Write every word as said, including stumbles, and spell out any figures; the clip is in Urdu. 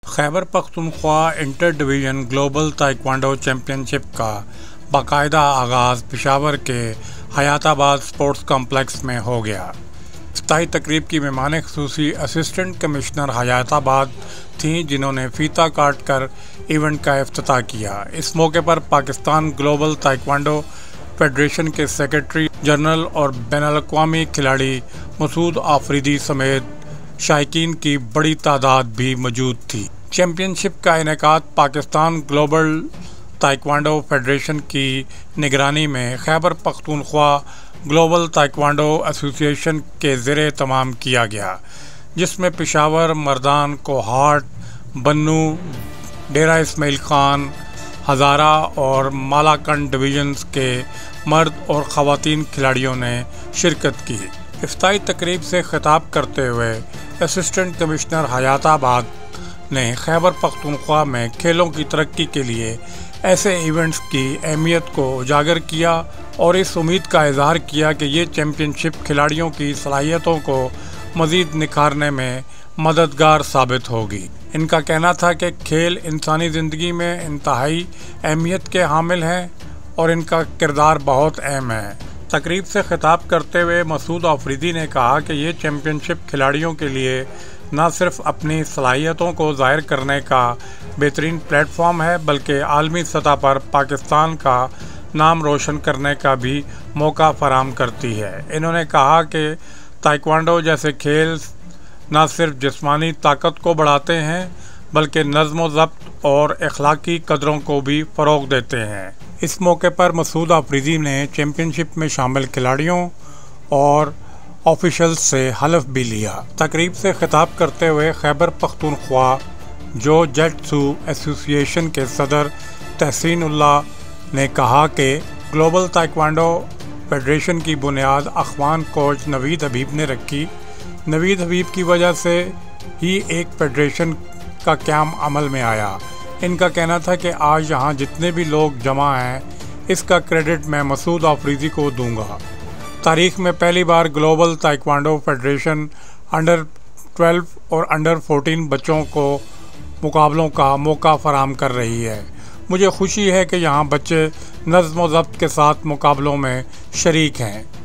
خیبر Pakhtunkhwa inter division global taekwondo championship کا باقاعدہ آغاز پشاور کے حیات آباد اسپورٹس کمپلیکس میں ہو گیا۔ افتتاحی تقریب کی مہمان خصوصی اسسٹنٹ کمشنر حیات آباد تھیں، جنہوں نے فیتا کاٹ کر ایونٹ کا افتتاح کیا۔ اس موقع پر پاکستان گلوبل تائیکوانڈو فیڈریشن کے سیکرٹری جنرل اور بین الاقوامی کھلاڑی مسعود آفریدی سمیت شائقین کی بڑی تعداد بھی موجود تھی۔ چیمپئن شپ کا انعقاد پاکستان گلوبل تائیکوانڈو فیڈریشن کی نگرانی میں خیبر پختونخوا گلوبل تائیکوانڈو ایسوسی ایشن کے زیر اہتمام کیا گیا، جس میں پشاور، مردان، کوہاٹ، بنو، ڈیرہ اسماعیل خان، ہزارہ اور مالاکنڈ ڈویژنز کے مرد اور خواتین کھلاڑیوں نے شرکت کی۔ افتتاحی تقریب سے خطاب کرتے ہوئے اسسٹنٹ کمشنر حیات آباد نے خیبر پختونخوا میں کھیلوں کی ترقی کے لیے ایسے ایونٹس کی اہمیت کو اجاگر کیا اور اس امید کا اظہار کیا کہ یہ چیمپئن شپ کھلاڑیوں کی صلاحیتوں کو مزید نکھارنے میں مددگار ثابت ہوگی۔ ان کا کہنا تھا کہ کھیل انسانی زندگی میں انتہائی اہمیت کے حامل ہیں اور ان کا کردار بہت اہم ہے۔ تقریب سے خطاب کرتے ہوئے مسعود آفریدی نے کہا کہ یہ چیمپئن شپ کھلاڑیوں کے لیے نہ صرف اپنی صلاحیتوں کو ظاہر کرنے کا بہترین پلیٹ فارم ہے، بلکہ عالمی سطح پر پاکستان کا نام روشن کرنے کا بھی موقع فراہم کرتی ہے۔ انہوں نے کہا کہ تائیکوانڈو جیسے کھیل نہ صرف جسمانی طاقت کو بڑھاتے ہیں، بلکہ نظم و ضبط اور اخلاقی قدروں کو بھی فروغ دیتے ہیں۔ اس موقع پر مسعود آفریدی نے چیمپئن شپ میں شامل کھلاڑیوں اور آفیشلز سے حلف بھی لیا۔ تقریب سے خطاب کرتے ہوئے خیبر پختونخوا جو جٹسو ایسوسی ایشن کے صدر تحسین اللہ نے کہا کہ گلوبل تائیکوانڈو فیڈریشن کی بنیاد اخوان کوچ نوید حبیب نے رکھی۔ نوید حبیب کی وجہ سے ہی ایک فیڈریشن کا قیام عمل میں آیا۔ ان کا کہنا تھا کہ آج یہاں جتنے بھی لوگ جمع ہیں، اس کا کریڈٹ میں مسعود آفریدی کو دوں گا۔ تاریخ میں پہلی بار global taekwondo federation under twelve اور انڈر فورٹین بچوں کو مقابلوں کا موقع فراہم کر رہی ہے۔ مجھے خوشی ہے کہ یہاں بچے نظم و ضبط کے ساتھ مقابلوں میں شریک ہیں۔